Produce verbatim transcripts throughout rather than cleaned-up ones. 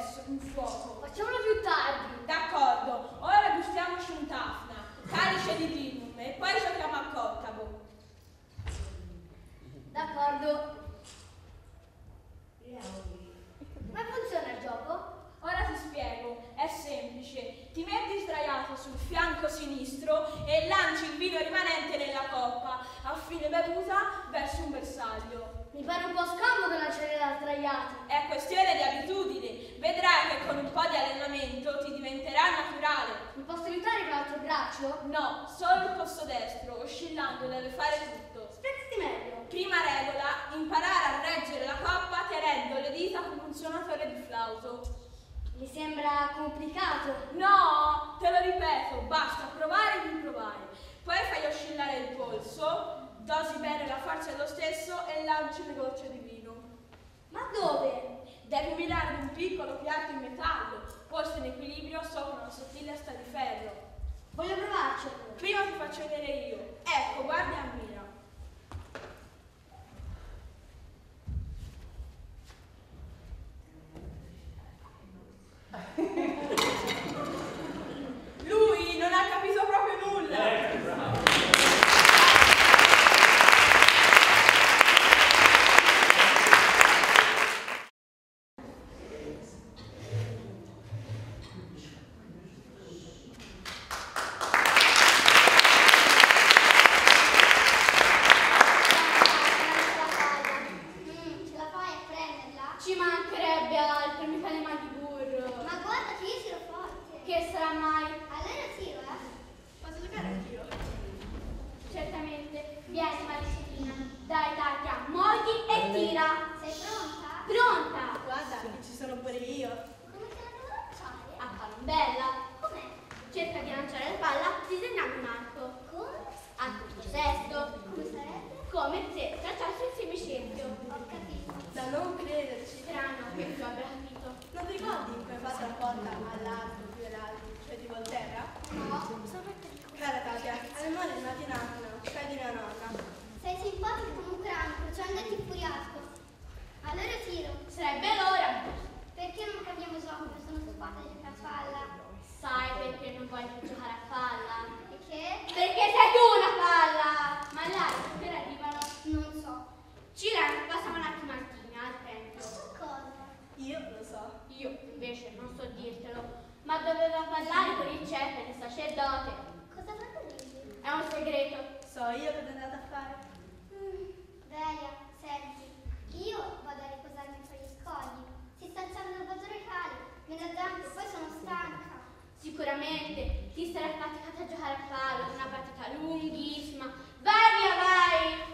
adesso un fuoco. Facciamolo più tardi. D'accordo, ora gustiamoci un tafna, calice di dinum e poi giochiamo a cottabo. D'accordo. Come funziona il gioco? Ora ti spiego, è semplice. Ti metti sdraiato sul fianco sinistro e lanci il vino rimanente nella coppa. A fine bevuta verso un bersaglio. Mi pare un po' scomodo lanciare da sdraiati. È questione di abitudine. Vedrai che con un po' di allenamento ti diventerà naturale. Mi posso aiutare con l'altro braccio? No, solo il posto destro, oscillando deve fare tutto. Spiegati meglio. Prima regola, imparare a reggere la coppa tenendo le dita come un suonatore di flauto. Mi sembra complicato. No, te lo ripeto, basta provare e riprovare. Poi fai oscillare il polso, dosi bene la forza dello stesso e lanci le gocce di vino. Ma dove? Devi mirare ad un piccolo piatto in metallo, posto in equilibrio sopra una sottile asta di ferro. Voglio provarci. Prima ti faccio vedere io. Ecco, guarda e ammira. Lui non ha capito proprio nulla. Ci mancherebbe altro, mica le mani di burro. Ma guarda che io tiro forte. Che sarà mai? Allora tiro, eh? Posso giocare anch'io? Certamente. Vieni, Maricina. Dai, Tatia, muovi e tira. Sei pronta? Pronta? Guarda, che ci sono pure io. Come te la devo lanciare? A palombella. Com'è? Cerca di lanciare la palla disegnando un arco. Come? A tutto sesto. Come sarebbe? Come se tracciassi il semicirchio. Ho capito. Da non crederci. Strano che tu abbia capito. Non ti ricordi come hai fatto la porta all'alto più dell'alto, cioè di Volterra? No, sono fatta di come. Cara Tatia, alle mani è nati nanna, cioè di mia nonna. Sei simpatico come un cranio, facendo ti furiasco. Allora tiro. Sarebbe l'ora. Perché non cambiamo gioco? Sono stufata di giocare a palla. Sai perché non vuoi più giocare a palla? Perché? Perché sei tu una palla! Ma là, per arrivano. Non so. Cira, passiamo un attimo al Tina, al tempio. Cosa? Io lo so. Io invece non so dirtelo, ma doveva parlare con il cefe, il sacerdote. Cosa fate lì? È un segreto. So io cosa è andata a fare. Mm, Delia, senti, io vado a riposarmi tra gli scogli. Si sta alzando il vaso recale, me ne zampe, poi sono stanca. Sicuramente ti sarai affaticata a giocare a palla, una partita lunghissima. Vai via, vai!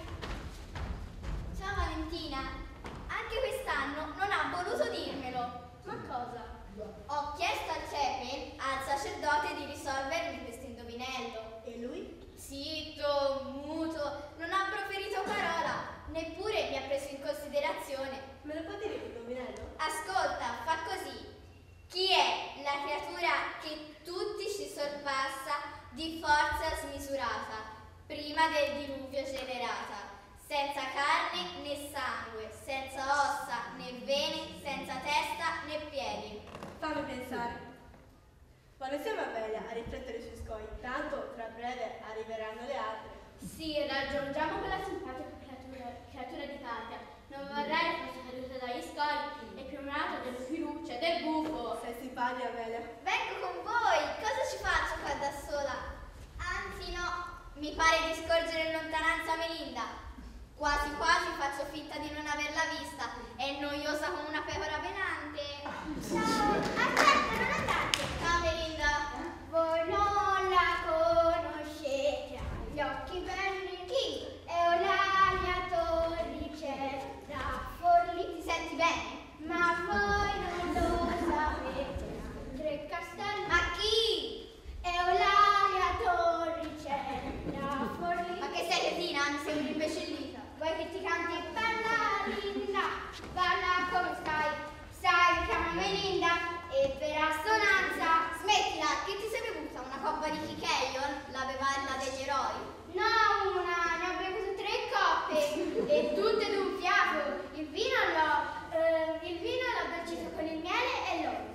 Ciao Valentina, anche quest'anno non ha voluto dirmelo. Ma cosa? Ho chiesto al cepe, al sacerdote, di risolvermi questo indovinello. E lui? Zitto, muto, non ha proferito parola, neppure mi ha preso in considerazione. Me lo puoi dire l'indovinello? Ascolta, fa così. Chi è la creatura che tutti ci sorpassa di forza smisurata, prima del diluvio generata, senza carne né sangue, senza ossa né vene, senza testa né piedi? Fammi pensare. Quando siamo a Velia a riflettere sui scogli, tanto tra breve arriveranno le altre. Sì, raggiungiamo quella simpatica creatura, creatura di Katia. Non vorrei fosse caduta dagli scogli e piumata dello sfiruccio e del gufo. Sei simpatica, Velia. Vengo con voi, cosa ci faccio qua da sola? Anzi no, mi pare di scorgere in lontananza Melinda. Quasi quasi faccio finta di non averla vista, è noiosa come una pecora venante. Ciao, aspetta, non andate. Ciao Melinda. Voi non la conoscete, ha gli occhi belli. Chi? Eulalia Torricella Forlì. Ti senti bene? Ma voi non lo sapete, Andre Castello. Ma chi? Eulalia Torricella Forlì. Ma che sei cretina? Mi sembri imbecillita. Vuoi che ti canti bella linda? Balla come stai? Sai, mi chiamo Melinda e per assonanza. Smettila, che ti sei bevuta? Una coppa di Kikeion? La bevanda degli eroi? No, una, ne ho bevute tre coppe e tutte d'un fiato. Il vino l'ho, eh, il vino l'ho dolcito con il miele e l'olio.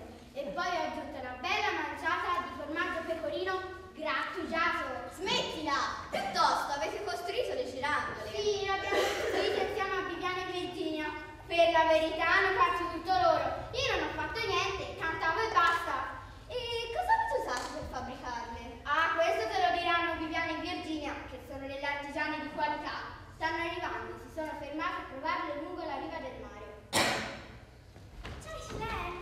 verità hanno fatto tutto loro. Io non ho fatto niente, cantavo e basta. E cosa avete usato per fabbricarle? Ah, questo te lo diranno Viviana e Virginia, che sono delle artigiane di qualità. Stanno arrivando, si sono fermate a provarle lungo la riva del mare. Ciao Shilen!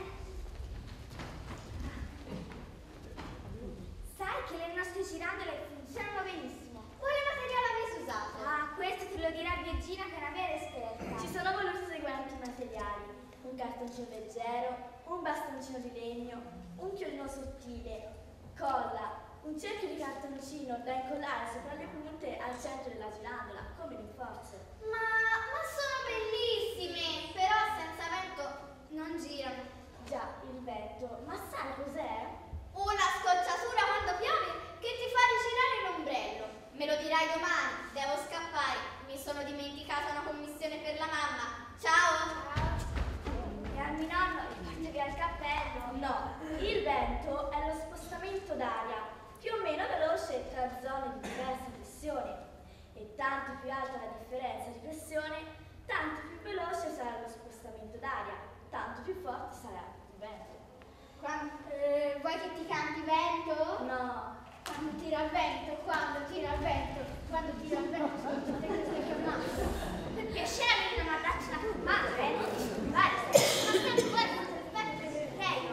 Sai che le nostre girandole funzionano benissimo. Quale materiale avete usato? Ah, questo te lo dirà Virginia, che è una vera esperta. Ci sono voluti i seguenti materiali: un cartoncino leggero, un bastoncino di legno, un chiodino sottile, colla, un cerchio di cartoncino da incollare sopra le punte al centro della girandola, come in forza. Ma, ma sono bellissime, però senza vento non girano. Già, il vento, ma sai cos'è? Una scocciatura quando piove che ti fa rigirare l'ombrello. Me lo dirai domani, devo scappare. Mi sono dimenticata una commissione per la mamma. Ciao! E al mio nonno gli porti via il cappello? No, il vento è lo spostamento d'aria, più o meno veloce tra zone di diversa pressione. E tanto più alta la differenza di pressione, tanto più veloce sarà lo spostamento d'aria, tanto più forte sarà il vento. Quando, eh, vuoi che ti canti vento? No. Quando tira il vento, quando tira il vento, quando tira il vento, sono tutte queste chiamate. Per piacere a me non abbraccio la chiamata, eh, non disturbare. Ma tanto guarda quanto effetto del prego.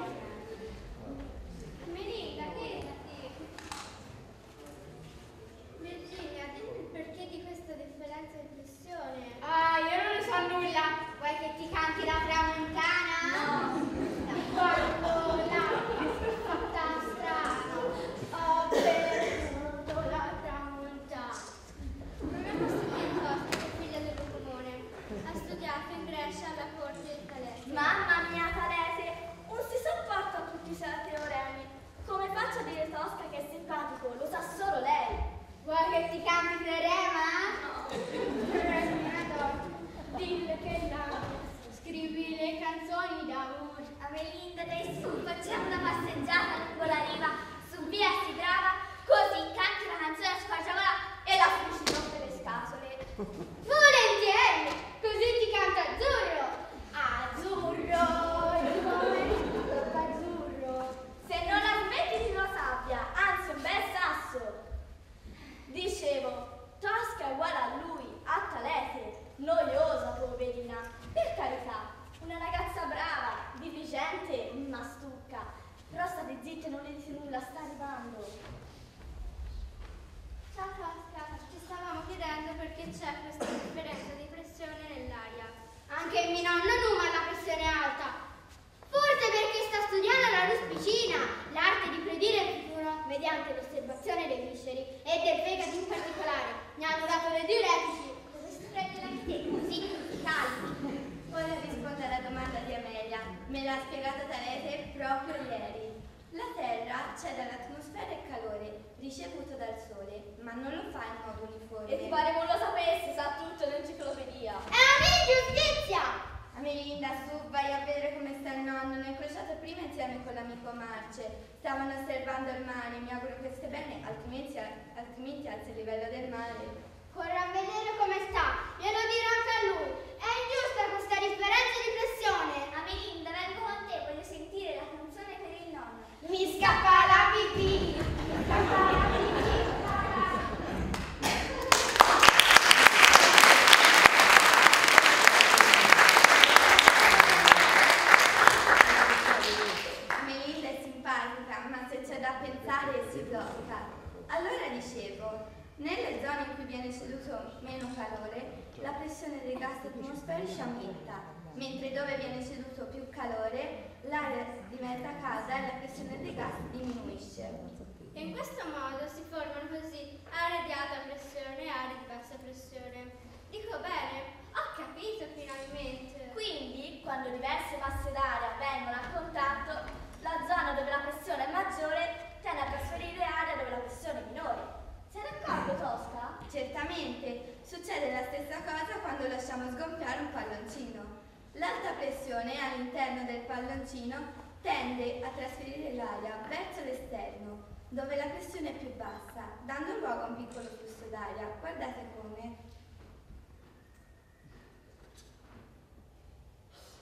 Melinda, chiedati. Virginia, dimmi il perché di questa differenza di pressione. Ah, io non ne so nulla. Vuoi che ti canti la tramontana? No. Quando l'acqua si è fatta strana, ho perduto la tramontana. Proviamo a studiare Costa, che è figlia del comune. Ha studiato in Grecia alla corte di Talese. Mamma mia, Talese, non si sopporta a tutti i suoi teoremi. Come faccio a dire Tosca che è simpatico? Lo sa solo lei. Vuoi che ti canti teorema? No. Dille che l'amo, scrivi le canzoni d'amore. Amelinda, dai su, facciamo una passeggiata lungo la riva, su via si grava, così canti una canzone a squarciagola e la finisci rompe le scatole. Volentieri, così ti canto azzurro. Azzurro, il pomeriggio azzurro. Se non la smetti di lo sappia, anzi un bel sasso. Dicevo, Tosca è uguale a lui, a Talese, noiosa poverina, per carità, una ragazza brava, diligente, ma stucca. Però state zitte, non le dite nulla, sta arrivando. Ciao Tosca, ci stavamo chiedendo perché c'è questa differenza di pressione nell'aria. Anche il mio nonno Numa ha la pressione alta. Forse perché sta studiando la ruspicina, l'arte di predire il futuro mediante l'osservazione dei visceri e del fegato in particolare. Mi hanno dato le diuretici. Dove si prende la te così musicali? Ora rispondo alla domanda di Amelia. Me l'ha spiegato Talese proprio ieri. La Terra cede all'atmosfera e calore ricevuto dal Sole, ma non lo fa in modo uniforme. E ti pare non lo sapesse, sa tutto l'enciclopedia. È un'ingiustizia! Amelinda, su, vai a vedere come sta il nonno. Ne ho incrociato prima insieme con l'amico Marce. Stavano osservando il mare. Mi auguro che stia bene, altrimenti, altrimenti alza il livello del mare. Corro a vedere come sta, glielo dirò anche a lui. È ingiusta questa differenza di pressione. Amelinda, vengo con te, voglio sentire la canzone per il nonno. Mi scappa la pipì, mi scappa la pipì. Amelinda è simpatica, ma se c'è da pensare si blocca. Allora dicevo, nelle zone in cui viene ceduto meno calore, la pressione dei gas atmosferici aumenta, mentre dove viene ceduto più calore, l'aria diventa calda e la pressione dei gas diminuisce. E in questo modo si formano così aree di alta pressione e aree di bassa pressione. Dico bene? Ho capito finalmente. Quindi, quando diverse masse d'aria vengono a contatto, la zona dove la pressione è maggiore tende a trasferire aria dove la pressione è minore. Sei d'accordo, Tosca? Certamente, succede la stessa cosa quando lasciamo sgonfiare un palloncino. L'alta pressione all'interno del palloncino tende a trasferire l'aria verso l'esterno, dove la pressione è più bassa, dando luogo a un piccolo flusso d'aria. Guardate come.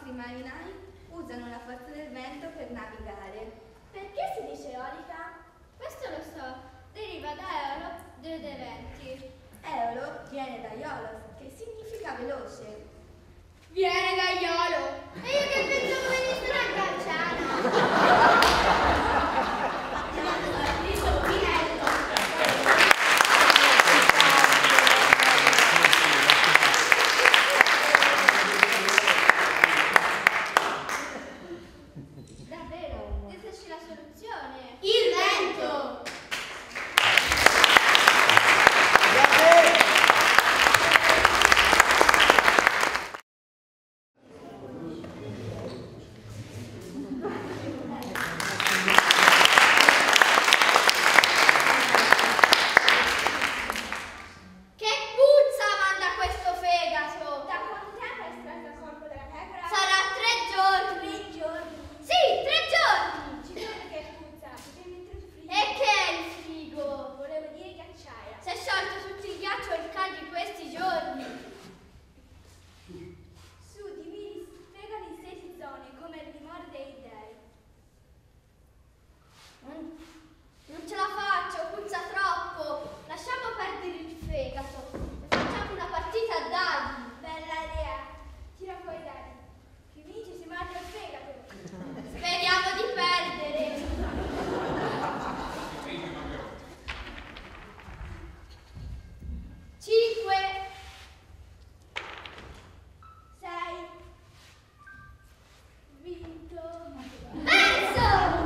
nostri marinai usano la forza del vento per navigare. Perché si dice eolica? Questo lo so, deriva da Eolo dei venti. Eolo viene da Iolos, che significa veloce. Viene da Iolo! E io che pensavo venisse una calciana! Davvero? Diteci la soluzione. Il vento! Che puzza manda questo fegato! Da quanto tempo hai estratto il corpo della pecora? Sarà tre giorni! Tre giorni. Sì, tre giorni! Ci credo che puzza. Potevi mettere il frigo. E che è il frigo? Volevo dire ghiacciaia. Si è sciolto tutto il ghiaccio il caldo di questi giorni. Su, dividi, spiegano in sei zone come il dimore dei dei. Non, non ce la faccio, puzza troppo. Lasciamo perdere il fegato e facciamo una partita a dadi. Bella idea. Tira fuori i dadi. Chi vince si mangia il fegato. Speriamo di perdere. Cinque. Sei. Vinto. Perso!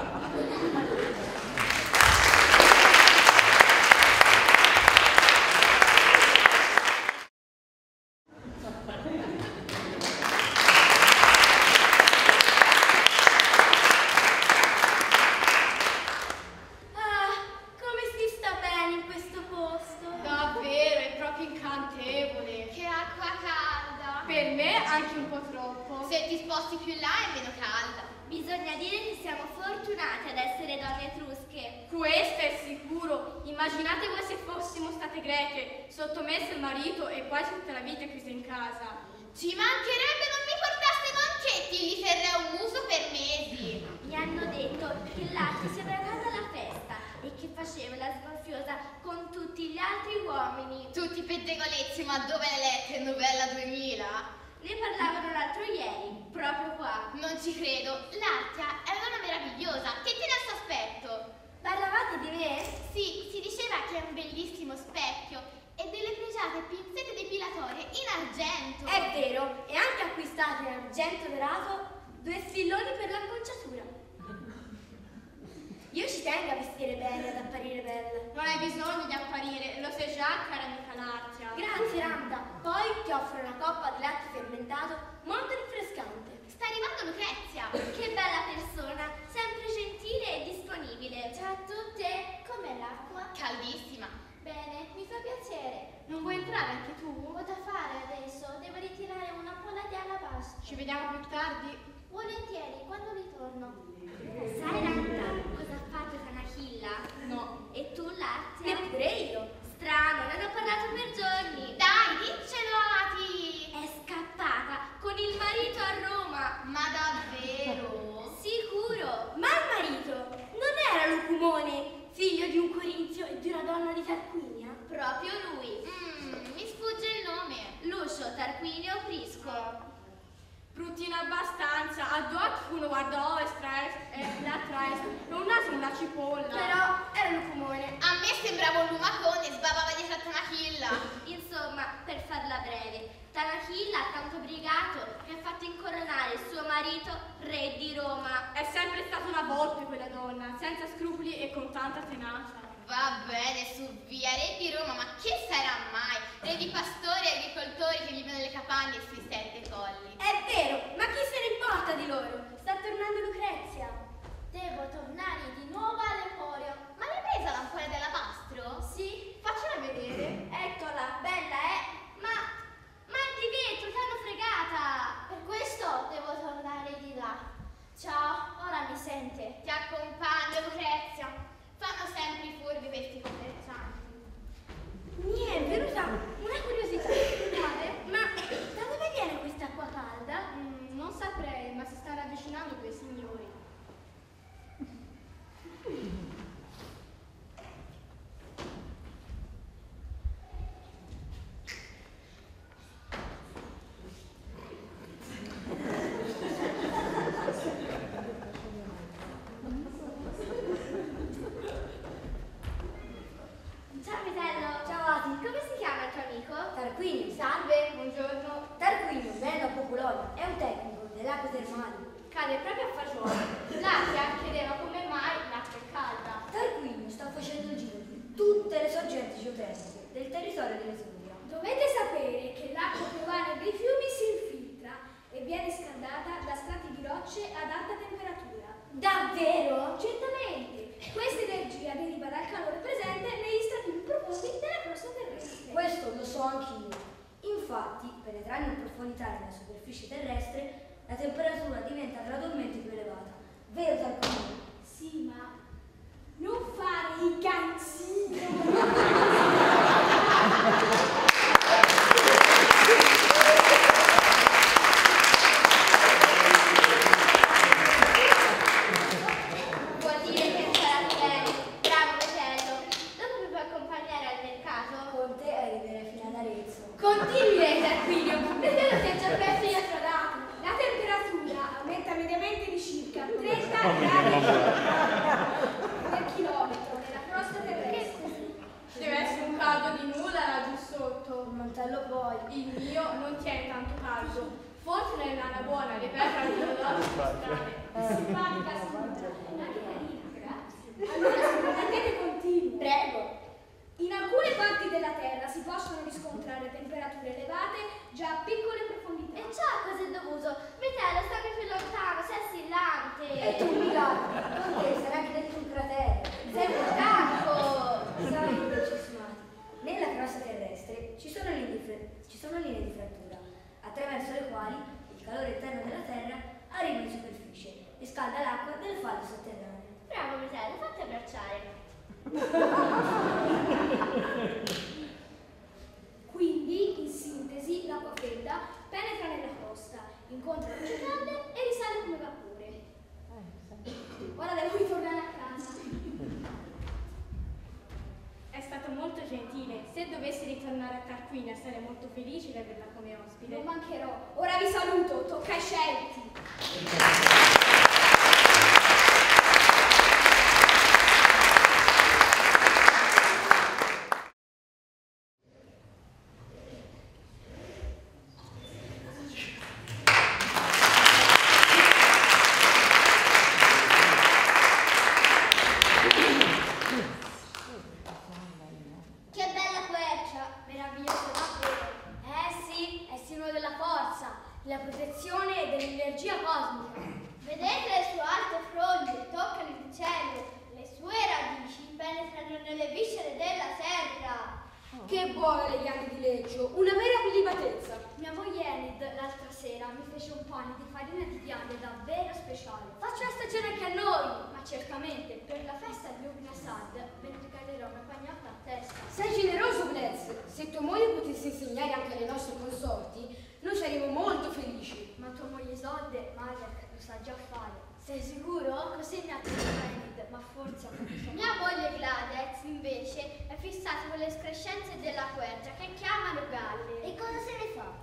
Ah, come si sta bene in questo posto? Davvero, è proprio incantevole. Che acqua calda. Per me anche un po' troppo. Se ti sposti più là è meno calda. Bisogna dire che siamo fortunate ad essere donne etrusche. Questo è sicuro. Immaginate voi se fossimo state greche, sottomesse al marito e quasi tutta la vita chiuse in casa. Ci mancherebbe non mi portaste concetti, gli terrei un muso per mesi. Mi hanno detto che l'arte si era recata alla festa e che faceva la sgonfiosa con tutti gli altri uomini. Tutti pettegolezzi, ma dove l'hai letta in novella duemila? Ne parlavano l'altro ieri, proprio qua. Non ci credo, l'Artia è una donna meravigliosa, che tiene al suo aspetto. Parlavate di me? Sì, si diceva che è un bellissimo specchio e delle pregiate pinzette depilatorie in argento. È vero, e anche acquistate in argento dorato due spilloni per l'acconciatura. Io ci tengo a vestire bene, ad apparire bella. Non hai bisogno di apparire, lo sai già, cara amica Lartia. Grazie, Ramda. Poi ti offro una coppa di latte fermentato molto rinfrescante. Sta arrivando Lucrezia. Che bella persona, sempre gentile e disponibile. Ciao a tutte, com'è l'acqua? Caldissima. Bene, mi fa piacere. Non vuoi entrare anche tu? Ho da fare adesso, devo ritirare una pola di alabastro. Ci vediamo più tardi. Volentieri, quando ritorno. Sai, Ramda, cosa ha fatto Tanachilla? No. E tu, Larzia? Neppure io. Strano, non ho parlato per giorni. Dai, diccelo, Ati. È scappata con il marito a Roma. Ma davvero? Sicuro. Ma il marito non era Lucumone, figlio di un corinzio e di una donna di Tarquinia? Proprio lui. Mm, mi sfugge il nome. Lucio Tarquinio Prisco. Bruttino abbastanza, a due occhi uno guarda a ovest e l'altra a est, e un naso una cipolla. Però era Lucumone. A me sembrava un lumacone, sbavava dietro a Tanachilla. Insomma, per farla breve, Tanachilla ha tanto brigato che ha fatto incoronare il suo marito re di Roma. È sempre stata una volpe quella donna, senza scrupoli e con tanta tenacia. Va bene, su via, re di Roma, ma che sarà mai? Re di pastori e agricoltori che vivono nelle capanne e sui sette colli. È vero, ma chi se ne importa di loro? Sta tornando Lucrezia. Devo tornare di nuovo all'Emporio. Ma l'hai presa l'ampolla dell'alabastro? Sì? Faccela vedere. Eccola, bella, eh? Ma, ma è di vetro, ti hanno fregata. Per questo devo tornare di là. Ciao, ora mi sente. Ti accompagno, Lucrezia. Fanno sempre i furbi questi commercianti. Mi è venuta una curiosità. Madre, ma da dove viene questa acqua calda? Mm, non immaginando quei signori. Ciao Vitello. Ciao Ati. Come si chiama il tuo amico? Tarquinio. Salve. Buongiorno. Tarquinio viene da Popolone, è un tecnico delle acque termali. Cade proprio a fagiolo. L'aria chiedeva come mai l'acqua è calda. Tarquinio sta facendo il giro di tutte le sorgenti geotermiche del territorio dell'Etruria. Dovete sapere che l'acqua piovana dei fiumi si infiltra e viene scaldata da strati di rocce ad alta temperatura. Davvero? Certamente! Questa energia deriva dal calore presente negli strati più profondi della crosta terrestre. Questo lo so anch'io. Infatti, penetrando in profondità nella superficie terrestre, la temperatura diventa gradualmente più elevata. Vero Tarquinio? Sì, ma non fare i ganzini! Vuol dire che è imparato bene. Bravo Vitello. Dopo mi puoi accompagnare al mercato? Con te arriverai fino ad Arezzo. Continui, Tarquinio! Vedete che già presto gli attrodati. La temperatura aumenta mediamente di circa trenta gradi per chilometro nella crosta terrestre. Deve essere un caldo di nulla laggiù sotto. Un mantello poi. Il mio non tiene tanto caldo. Forse nella nana buona le perle hanno dato strane. Simpatica, signora. Anche carina, grazie. Allora, se permettete, continuo. Prego. In alcune parti della Terra si possono riscontrare temperature elevate già a piccole profondità. E ciò a cosa è dovuto? Vitello, stammi più lontano, sei assillante. E tu mi guardi, con te sarà anche dentro un cratere. Sei vulcanico. Sai, indecismati. Nella crosta terrestre ci sono, linee di fre- ci sono linee di frattura, attraverso le quali il calore interno della Terra arriva in superficie e scalda l'acqua delle falde sotterranee. Bravo Vitello, fatti abbracciare. Quindi, in sintesi, l'acqua fredda penetra nella crosta, incontra luci calde e risale come vapore. Ora devo ritornare a casa. È stato molto gentile. Se dovessi ritornare a Tarquinia sarei molto felice di averla come ospite. Non mancherò. Ora vi saluto, tocca ai scelti. Che bella quercia. Meraviglioso davvero. Eh sì, è simbolo della forza, della protezione e dell'energia cosmica. Vedete le sue alte fronde, toccano il cielo. Le sue radici penetrano nelle viscere della terra. Che buone le ghiande di leggio, una vera prelibatezza. Mia moglie Enid l'altra sera mi fece un pane di farina di ghiande davvero speciale. Faccia la stagione anche a noi. Ma certamente, per la festa di Ubna Sad ve ne regalerò una pagnotta a testa. Sei generoso, Blez. Se tua moglie potesse insegnare anche alle nostre consorti, noi saremmo molto felici. Ma tua moglie Isolde, Mariak, lo sa già fare. Sei sicuro? Così mi ha detto Enid, ma forse ha capito. Mia moglie Gladez, invece, è fissata con le escrescenze della quercia che chiamano galle. E cosa se ne fa?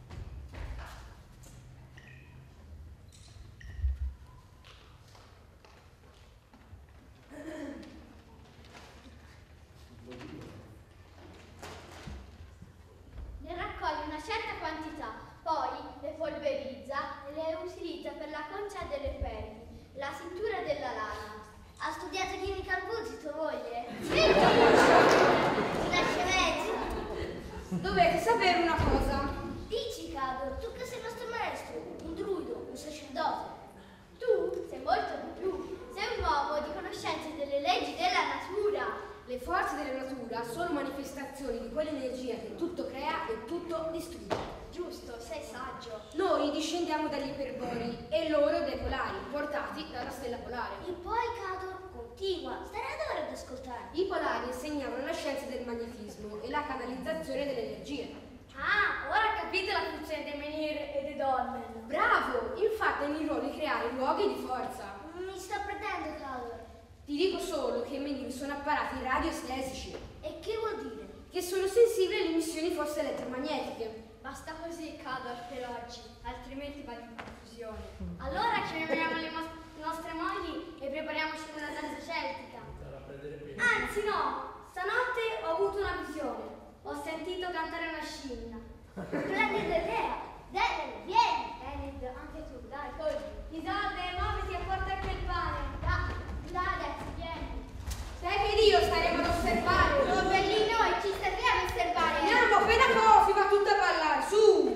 Ne raccoglie una certa quantità, poi le polverizza e le utilizza per la concia delle pelli, la cintura della lana. Ha studiato chimica al Buzzi, tua moglie? Sì! Una scemenza! Dovete sapere una cosa. Dici, Cado, tu che sei il nostro maestro, un druido, un sacerdote. Tu sei molto di più, sei un uomo di conoscenze delle leggi della natura. Le forze della natura sono manifestazioni di quell'energia che tutto crea e tutto distrugge. Giusto, sei saggio. Noi discendiamo dagli iperbori e loro dai polari, portati dalla stella polare. E poi, Cado, continua, starei ad ore ad ascoltare. I polari insegnavano la scienza del magnetismo e la canalizzazione delle energie. Ah, ora capite la funzione dei menhir e dei dolmen. Bravo! Infatti nei ruoli creati evitare luoghi di forza. Mi sto prendendo calore. Ti dico solo che i menini sono apparati radioestesici, E che vuol dire? che sono sensibili alle emissioni di forze elettromagnetiche. Basta così, Cador, per oggi, altrimenti vado in confusione. Allora chiamiamo le mos- nostre mogli e prepariamoci una danza celtica. Anzi no, stanotte ho avuto una visione. Ho sentito cantare una scimmia. Splendida idea. Dai, vieni. Enid, anche tu, dai, corri. Isolde, muoviti e porta anche il pane. Dai, dai, ragazzi, vieni. Sai che Dio staremo ad osservare. Non per lì noi ci serviamo a osservare. Andiamo, appena Cofi va tutta a ballare, su!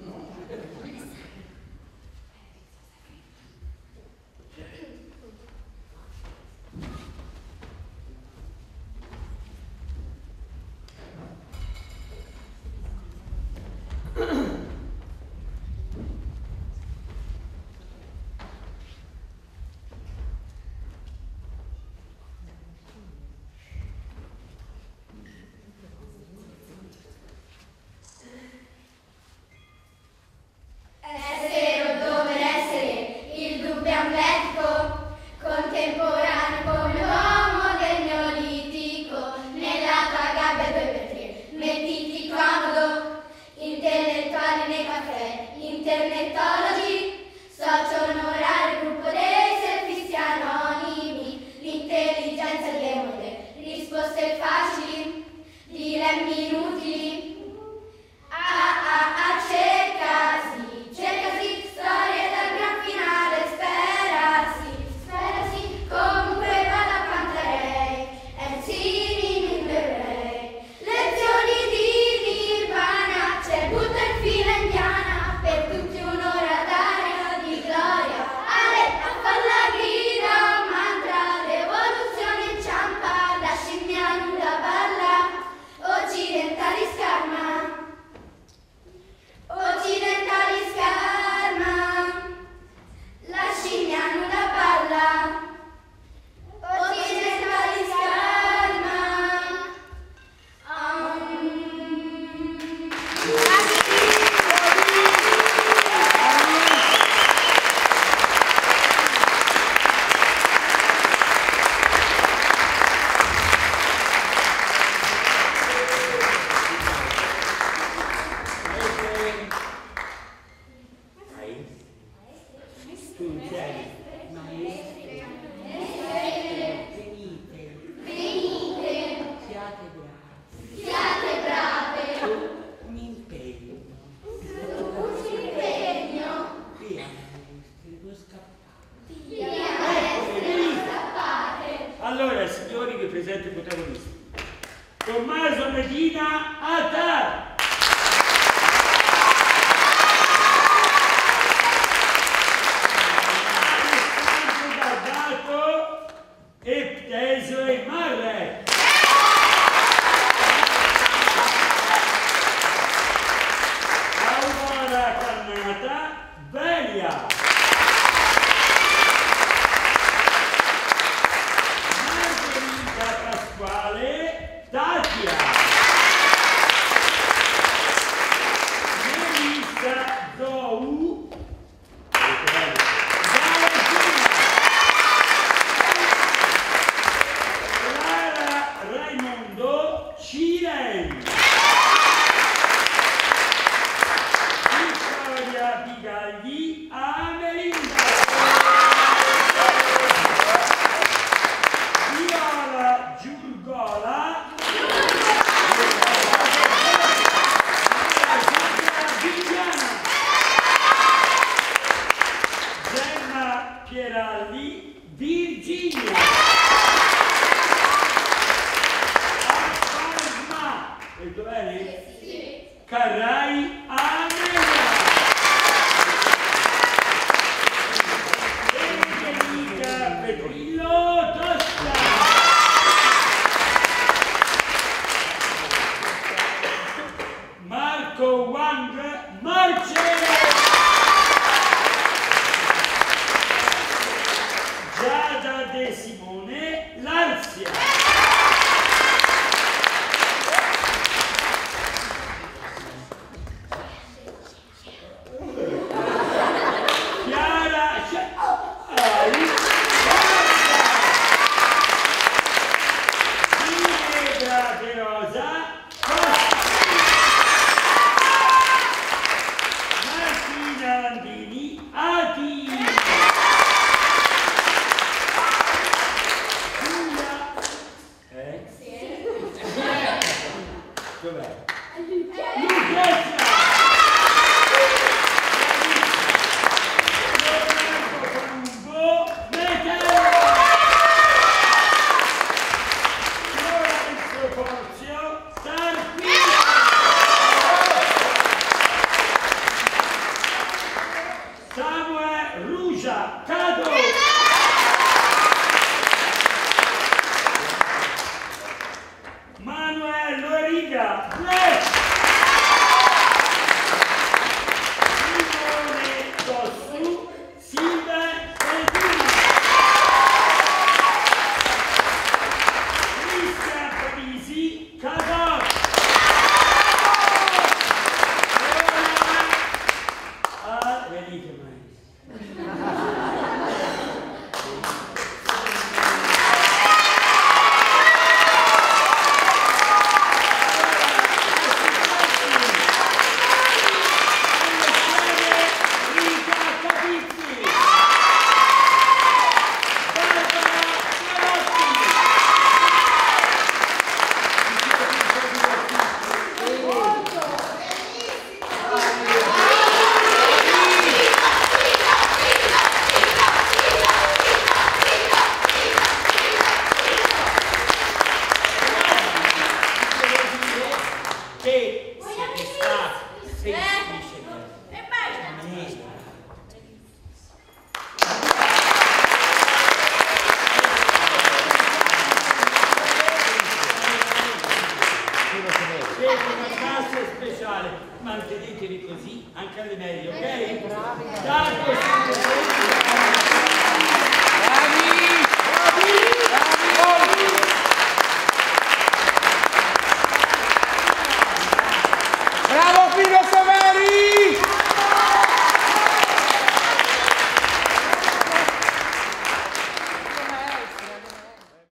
Essere o dover essere, il dubbio amletico, contemporaneo come l'uomo del neolitico, nella tua gabbia due per tre, mettiti comodo, intellettuali nei caffè, internetologi, socio onorario, gruppo dei servizi anonimi, l'intelligenza demone, risposte facili, dilemmi inutili, ah ah ah cercasi. Cercasi, storie dal gran finale, sperasi, sperasi, comunque vada a cantarei, e si rimemberei. Lezioni di Nirvana, c'è butta in fila indiana, per tutti un'ora d'aria di gloria. Ale, a falla grida un mantra, l'evoluzione inciampa, la scimmia nuda balla, occidentali scarma. Occidentali scarma, la scimmia nuda balla. Occidentali scarma. Siate brave. Un impegno. Un impegno. Via maestri, non scappate. Via maestri, non scappate. Allora, signori che presenti i protagonisti. Tommaso Medina, Atar. Alessandro Garbato e Pteso e Marre. Aurora Cannata, Velia. Margherita Pasquale, Tatia. Melissa Zou, Clara Raimondo, Ciren. Vittoria Bigagli, Amelinda. Viola Giurgola, Viviana. Gemma Pieralli, Virginia. Alfasma, hai detto bene? Sì. Carrai, Amelia. Federica Petrillo, Tosca. Marco Wang, Marce. Giada De Simone, Larzia. Chiara, Lisa, cado! Manuel Riga, left! Simone Dossu, Silva Pellegrini. Cristian Parisi, cado! Ah, venite mai. Mantenetevi così anche alle medie, ok? Bravi!